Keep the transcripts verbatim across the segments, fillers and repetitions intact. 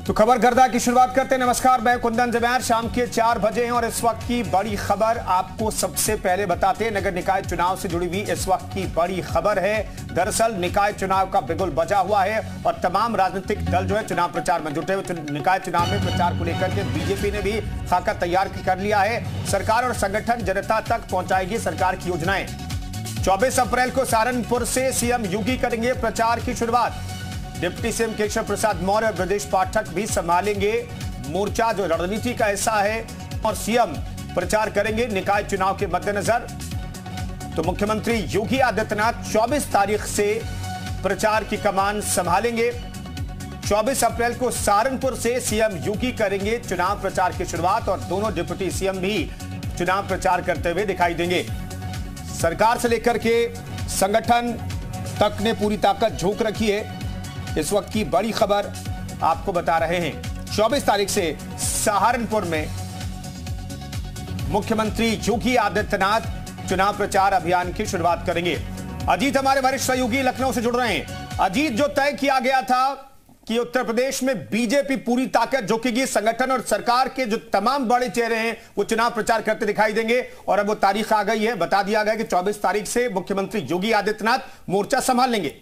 तो खबर गर्दा की शुरुआत करते हैं। नमस्कार, मैं कुंदन जमैर। शाम के चार बजे हैं और इस वक्त की बड़ी खबर आपको सबसे पहले बताते हैं। नगर निकाय चुनाव से जुड़ी हुई इस वक्त की बड़ी खबर है। दरअसल निकाय चुनाव का बिगुल बजा हुआ है और तमाम राजनीतिक दल जो है चुनाव प्रचार में जुटे हुए। निकाय चुनाव में प्रचार को लेकर के बीजेपी ने भी खाका तैयार कर लिया है। सरकार और संगठन जनता तक पहुंचाएगी सरकार की योजनाएं। चौबीस अप्रैल को सहारनपुर से सीएम योगी करेंगे प्रचार की शुरुआत। डिप्टी सीएम केशव प्रसाद मौर्य और ब्रजेश पाठक भी संभालेंगे मोर्चा, जो रणनीति का हिस्सा है, और सीएम प्रचार करेंगे निकाय चुनाव के मद्देनजर। तो मुख्यमंत्री योगी आदित्यनाथ चौबीस तारीख से प्रचार की कमान संभालेंगे। चौबीस अप्रैल को सहारनपुर से सीएम योगी करेंगे चुनाव प्रचार की शुरुआत और दोनों डिप्टी सीएम भी चुनाव प्रचार करते हुए दिखाई देंगे। सरकार से लेकर के संगठन तक ने पूरी ताकत झोंक रखी है। इस वक्त की बड़ी खबर आपको बता रहे हैं। चौबीस तारीख से सहारनपुर में मुख्यमंत्री योगी आदित्यनाथ चुनाव प्रचार अभियान की शुरुआत करेंगे। अजीत हमारे वरिष्ठ सहयोगी लखनऊ से जुड़ रहे हैं। अजीत, जो तय किया गया था कि उत्तर प्रदेश में बीजेपी पूरी ताकत झोंकेगी, संगठन और सरकार के जो तमाम बड़े चेहरे हैं वो चुनाव प्रचार करते दिखाई देंगे, और अब वो तारीख आ गई है। बता दिया गया कि चौबीस तारीख से मुख्यमंत्री योगी आदित्यनाथ मोर्चा संभाल लेंगे।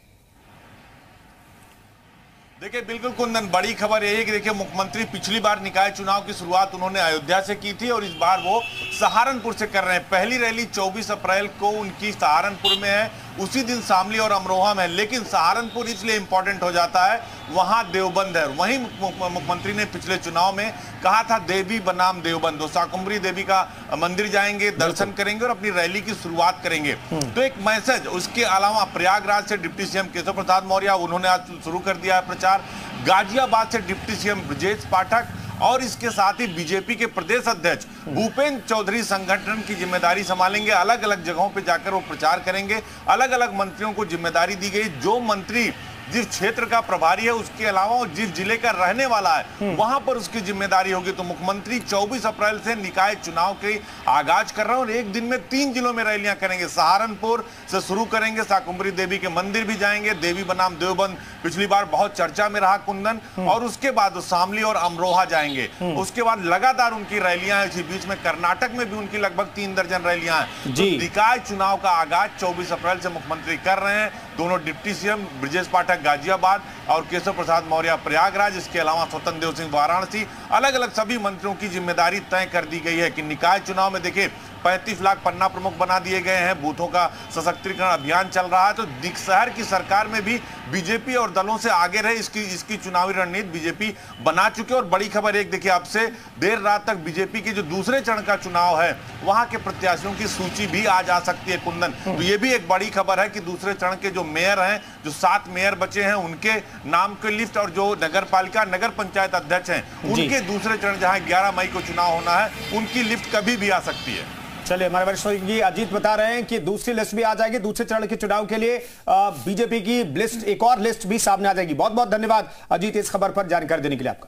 देखिए, बिल्कुल कुंदन, बड़ी खबर यही है कि देखिए मुख्यमंत्री पिछली बार निकाय चुनाव की शुरुआत उन्होंने अयोध्या से की थी और इस बार वो सहारनपुर से कर रहे हैं। पहली रैली चौबीस अप्रैल को उनकी सहारनपुर में है, उसी दिन शामली और अमरोहा में। लेकिन सहारनपुर इसलिए इंपॉर्टेंट हो जाता है, वहां देवबंद है। वहीं मुख्यमंत्री ने पिछले चुनाव में कहा था देवी बनाम देवबंद, वो शाकुंभरी देवी का मंदिर जाएंगे, दर्शन करेंगे और अपनी रैली की शुरुआत करेंगे। तो एक मैसेज। उसके अलावा प्रयागराज से डिप्टी सीएम केशव प्रसाद मौर्य उन्होंने आज शुरू कर दिया है प्रचार। गाजियाबाद से डिप्टी सीएम ब्रजेश पाठक और इसके साथ ही बीजेपी के प्रदेश अध्यक्ष भूपेंद्र चौधरी संगठन की जिम्मेदारी संभालेंगे। अलग अलग जगहों पे जाकर वो प्रचार करेंगे। अलग अलग मंत्रियों को जिम्मेदारी दी गई। जो मंत्री जिस क्षेत्र का प्रभारी है, उसके अलावा वो जिस जिले का रहने वाला है वहां पर उसकी जिम्मेदारी होगी। तो मुख्यमंत्री चौबीस अप्रैल से निकाय चुनाव के आगाज कर रहे हैं और एक दिन में तीन जिलों में रैलियां करेंगे। सहारनपुर से शुरू करेंगे, शाकुंभरी देवी के मंदिर भी जाएंगे, देवी बनाम देवबंद पिछली बार बहुत चर्चा में रहा कुंदन, और उसके बाद शामली और अमरोहा जाएंगे। उसके बाद लगातार उनकी रैलियां हैं। इसी बीच में कर्नाटक में भी उनकी लगभग तीन दर्जन रैलियां हैं। तो निकाय चुनाव का आगाज चौबीस अप्रैल से मुख्यमंत्री कर रहे हैं। दोनों डिप्टी सीएम ब्रजेश पाठक गाजियाबाद और केशव प्रसाद मौर्य प्रयागराज, इसके अलावा स्वतंत्र देव सिंह वाराणसी, अलग अलग सभी मंत्रियों की जिम्मेदारी तय कर दी गई है कि निकाय चुनाव में देखिए पैंतीस लाख पन्ना प्रमुख बना दिए गए हैं। बूथों का सशक्तिकरण अभियान चल रहा है। तो शहर की सरकार में भी बीजेपी और दलों से आगे रहे इसकी इसकी चुनावी रणनीति बीजेपी बना चुके। और बड़ी खबर एक देखिए, अब से देर रात तक बीजेपी के जो दूसरे चरण का चुनाव है वहां के प्रत्याशियों की सूची भी आ जा सकती है कुंदन। तो ये भी एक बड़ी खबर है कि दूसरे चरण के जो मेयर हैं, जो सात मेयर बचे हैं, उनके नाम की लिस्ट, और जो नगर पालिका नगर पंचायत अध्यक्ष हैं उनके दूसरे चरण जहां ग्यारह मई को चुनाव होना है, उनकी लिस्ट कभी भी आ सकती है। चलिए, हमारे वरिष्ठ सहयोगी अजीत बता रहे हैं कि दूसरी लिस्ट भी आ जाएगी। दूसरे चरण के चुनाव के लिए बीजेपी की लिस्ट, एक और लिस्ट भी सामने आ जाएगी। बहुत बहुत धन्यवाद अजीत इस खबर पर जानकारी देने के लिए आपका।